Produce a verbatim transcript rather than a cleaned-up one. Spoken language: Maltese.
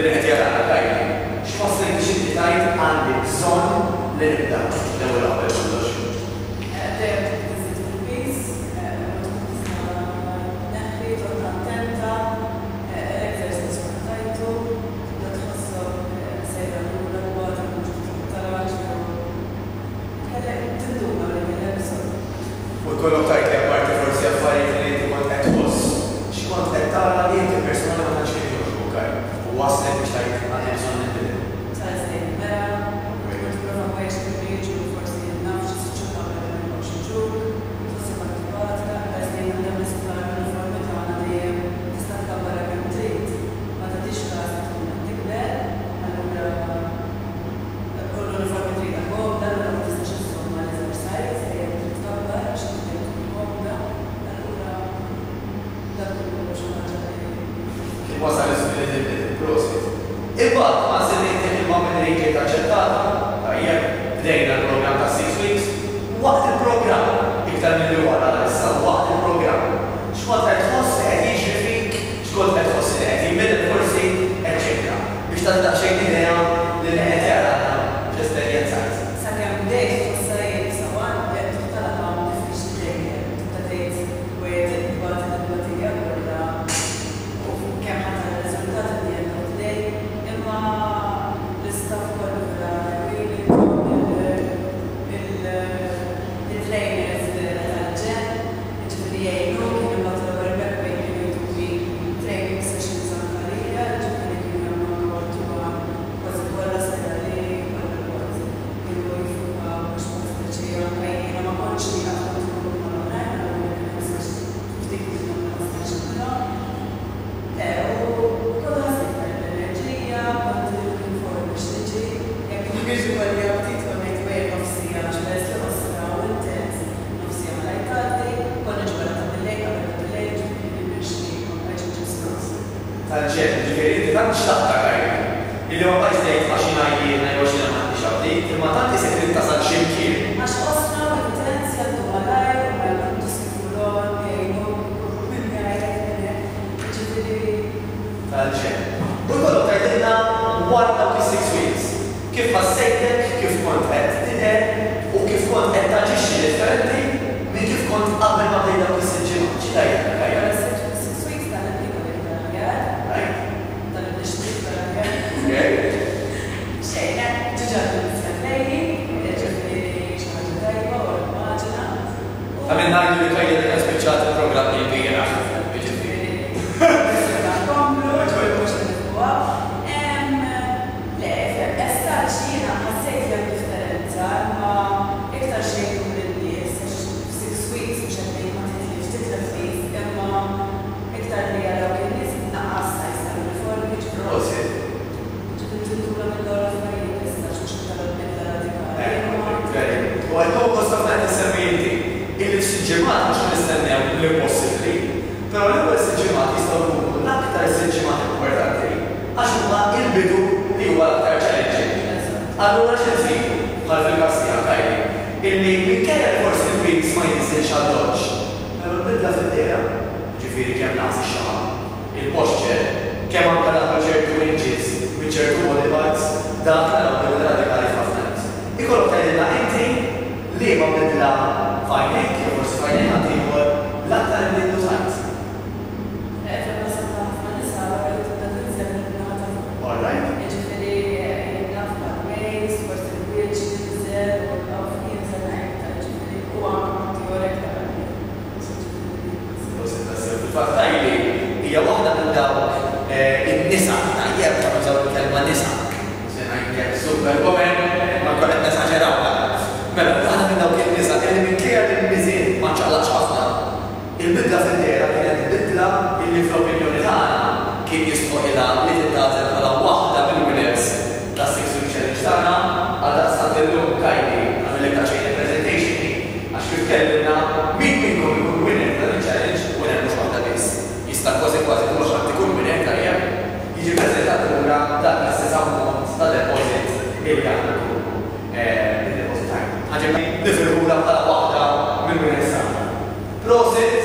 qed jarana Kylie. X'tħoss li xi tajt għandi bżonn li nibda l-ewwel qabel kollox. Kollok tajt li apparti forsi affarijiet li inti kont qed tħoss, x'kont qed tara li inti persuna ma tantx kien jogħġbok Kylie. U waslet biex tajt għandi bżonn nibdel. Sażdejn mera, kont nipprova ngħix li jiġu forsi naf xi siġġu qabel ma nibgħux niġu, forsi partibata, sażdejn għandha nistar l-uniformi tagħna dejjem tista' tkabbara kemm trid, ma tagħtix każ tkun tikber, allura kull uniformi trid għakom, dan ma tistax issomma l-eżerċajz, dejjem trid tkabbar għax wasal il-prosit. Imbagħad ma semmejt il-moment li ġiet aċċettata, tajjeb, bdejna l-programm ta' six weeks, waqt il-programm, iktar milli wara issa waqt il-programm. X'kont qed tħoss qed jiġri fik, x'kont qed tħoss li qed jinbidel forsi eċċettja biex tagħti xejn idea li qed jarana fl-esperjenzat. Sakemm bdejt tħossajt sawan qed toħtalaqa diffiċli dejjem, tibda tgħid wieħed il-bad il-batija wara kemm ħadd ir-riżultat li hemm today, imma l-istaff kollu il-trainers tal-ġen, ġifieri jgħinu kien imbagħad l-ewwel bejn kienu jtuni training sessions għall-karriera, ġifieri kienu jagħmlu għortuha kważi kollha serali kollha kważi kienu jifukaw biex ma tispiċċija anke jiena ma kontx li naf kont nkun mal-online, allura kien hemm sessions ftit li kienu ma nistax nagħmilhom. U kollha ħassejt l-enerġija, kont uniform biex tiġi, jekk biex ikolli aptit kont ngħid wejn nofsija għax peress li ħossra u intens, nofsija ma lajtati, konna ġbara ta' bil-lejl qabel ta' bil-lejl ġifieri biex ma jġibx istruż. Tal-ġen, ġifieri inti tant xtaqta Kylie, illi ma bqajtx tgħid għaxina jiena jew għaxina m'għandix aptit, imma tant isek li tasal x'imkien. Għax qosra u intens jgħaddu malajr u ma jkuntu skifulhom jgħinu minn jgħid ġifieri tal-ġen. U jkollok tgħidilna wara dawk is-six weeks. Kif ħassejtek, kif kont qed tidher u kif kont qed taġixxi differenti minn kif kont qabel ma bdejt dawk is-sitt ġimgħat. Xi tgħidilna Kylie? six weeks tal-impjega li tal-aħjar, tal-nixtieq tal-aħjar. Xejn, ġiġa l-iskallejni, ġifieri xi ħaġa tajba u immaġina. Ta' minn ngħidu li Kylie dik spiċċat il-programm li l-bieraħ. Ġimgħat mhux nistennew li possibbli, però l-ewwel sitt ġimgħat jistgħu jkunu l-aktar sitt ġimgħat importanti għax huma l-bidu li huwa l-aktar challenging. Allura x'e nsibu bħal fil-każ tiegħek Kylie, illi minkejja forsi l-weeks ma jinżilx għad-doġġ, però l-bidla fid-dehra, ġifieri kemm naqs ix-xaham, il-posture, kemm anke naħdu ċertu inches minn ċertu body parts, dak naraw bidla radikali ħafna nies. Ikollok tgħidilna inti liema bidla fajnek, jew forsi fajnek għandi ieħor l-aktar li ndu tajt. Fil-qasam ta' ħafna nisa għal tibda tinżel il-bnaħa ta' fuq. All right. Jiġifieri naf mal-waist, forsi l-wiċċ jinżel u l-qaf jinżel aktar, ġifieri u anke teorek tal-għalli. Fil-fatt Kylie hija waħda minn dawk in-nisa tajjeb ta' nużaw il-kelma nisa. Se ngħidlek superwoman ma kollha nesaġerawha. Mela, waħda minn dawk in-nisa li minkejja li l-miżien ma ċaqlax ħafna, il-bidla fid-dehra kienet bidla illi fl-opinjoni tagħna kien jistħoq ilha li tintagħżel bħala waħda mill-winners tas-six week challenge tagħna għal daqstant illum Kylie għamilek ta' xejn presentation għax kif kellimna min minnkom ikun winner tal-challenge u hemm mhux waħda biss. Jista' kważi kważi mhux ħadd ikun winner tajjeb jiġi preżentat lura dak l-istess ammont ta' deposit illi għandu id-deposit time. Ħaġa nifirħula bħala waħda mill-winners tagħna. Prosit